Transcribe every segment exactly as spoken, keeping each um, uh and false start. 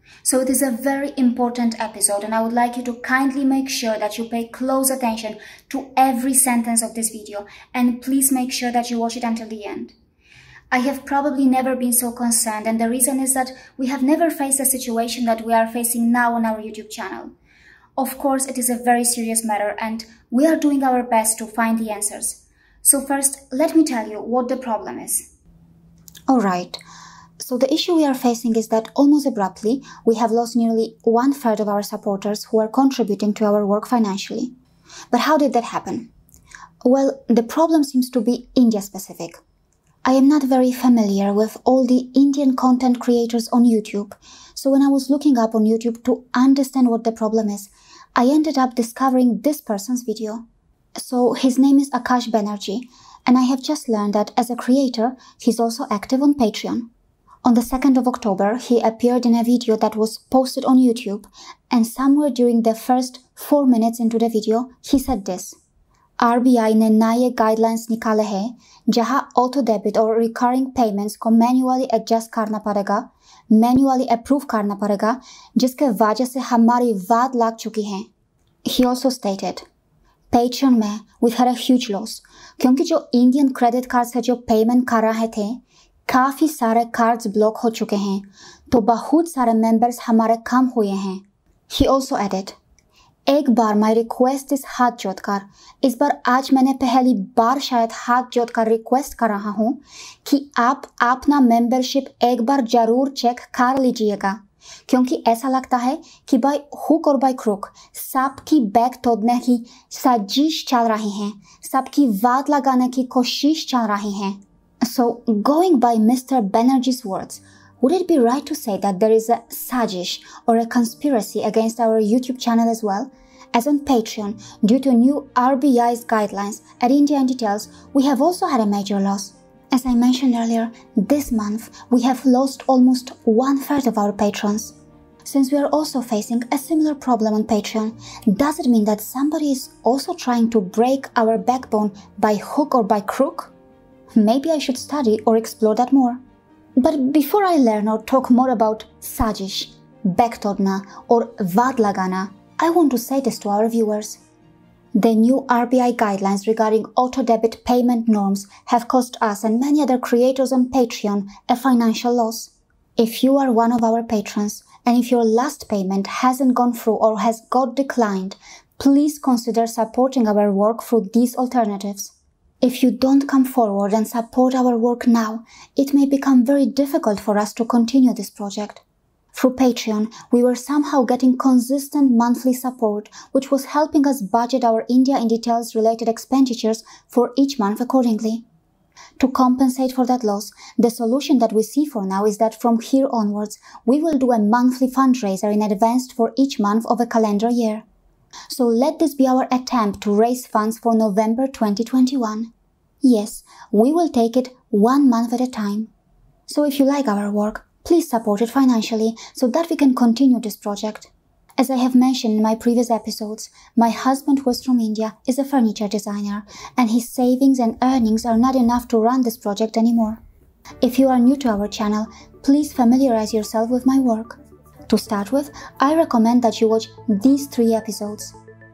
So it is a very important episode, and I would like you to kindly make sure that you pay close attention to every sentence of this video, and please make sure that you watch it until the end. I have probably never been so concerned, and the reason is that we have never faced a situation that we are facing now on our YouTube channel. Of course, it is a very serious matter, and we are doing our best to find the answers. So first, let me tell you what the problem is. Alright, so the issue we are facing is that almost abruptly, we have lost nearly one third of our supporters who are contributing to our work financially. But how did that happen? Well, the problem seems to be India-specific. I am not very familiar with all the Indian content creators on YouTube, so when I was looking up on YouTube to understand what the problem is, I ended up discovering this person's video. So his name is Akash Banerjee, and I have just learned that as a creator, he's also active on Patreon. On the second of October, he appeared in a video that was posted on YouTube, and somewhere during the first four minutes into the video, he said this: R B I ने नए guidelines निकाले हैं, जहां auto debit और recurring payments को manually adjust करना पड़ेगा, manually approve करना पड़ेगा, जिसके वजह से हमारी वाद लग चुकी हैं. He also stated, Patreon में we had a huge loss, क्योंकि जो Indian credit cards से जो payment कर रहे थे, काफी सारे cards block हो चुके हैं, तो बहुत सारे members हमारे कम हुए हैं. He also added, एक बार my request is हाथ जोड़कर, इस बार आज मैंने पहली बार शायद हाथ जोड़कर रिक्वेस्ट कर रहा हूँ कि आप अपना मेंबरशिप एक बार जरूर चेक कर लीजिएगा, क्योंकि ऐसा लगता है कि बाय हुक और बाय क्रुक सबकी बैग तोड़ने की साजिश चल रही है, सबकी वाद लगाने की कोशिश चल रही है. So, going by Mister Banerjee's words, would it be right to say that there is a sajish or a conspiracy against our YouTube channel as well? As on Patreon, due to new R B I's guidelines at India in details, we have also had a major loss. As I mentioned earlier, this month we have lost almost one third of our patrons. Since we are also facing a similar problem on Patreon, does it mean that somebody is also trying to break our backbone by hook or by crook? Maybe I should study or explore that more. But before I learn or talk more about sajish, baktodna or vad lagana, I want to say this to our viewers. The new R B I guidelines regarding auto-debit payment norms have cost us and many other creators on Patreon a financial loss. If you are one of our patrons and if your last payment hasn't gone through or has got declined, please consider supporting our work through these alternatives. If you don't come forward and support our work now, it may become very difficult for us to continue this project. Through Patreon, we were somehow getting consistent monthly support, which was helping us budget our India in details related expenditures for each month accordingly. To compensate for that loss, the solution that we see for now is that from here onwards, we will do a monthly fundraiser in advance for each month of a calendar year. So let this be our attempt to raise funds for November twenty twenty-one. Yes, we will take it one month at a time. So if you like our work, please support it financially so that we can continue this project. As I have mentioned in my previous episodes, my husband, who is from India, is a furniture designer, and his savings and earnings are not enough to run this project anymore. If you are new to our channel, please familiarize yourself with my work. To start with, I recommend that you watch these three episodes.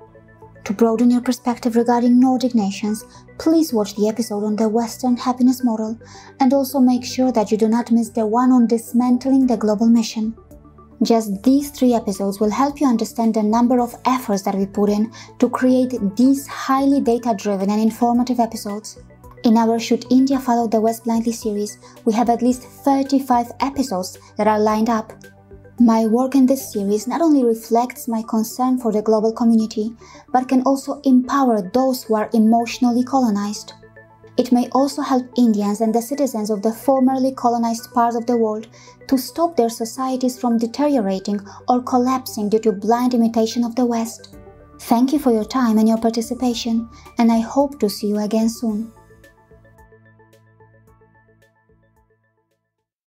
To broaden your perspective regarding Nordic nations, please watch the episode on the Western happiness model, and also make sure that you do not miss the one on dismantling the global mission. Just these three episodes will help you understand the number of efforts that we put in to create these highly data-driven and informative episodes. In our Should India Follow the West Blindly series, we have at least thirty-five episodes that are lined up. My work in this series not only reflects my concern for the global community, but can also empower those who are emotionally colonized. It may also help Indians and the citizens of the formerly colonized parts of the world to stop their societies from deteriorating or collapsing due to blind imitation of the West. Thank you for your time and your participation, and I hope to see you again soon.